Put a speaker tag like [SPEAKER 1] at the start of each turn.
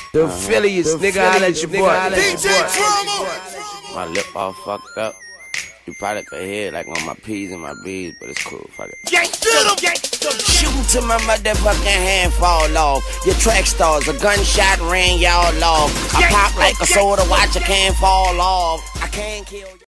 [SPEAKER 1] The Phillies, nigga, I let your boy.
[SPEAKER 2] My lip all fucked up. You probably could hear it like on my P's and my B's, but it's cool. Fuck it. Shooting till my motherfucking hand fall off. Your track stars, a gunshot ring y'all off. I pop like a soda, watch a can fall off. I can't kill you.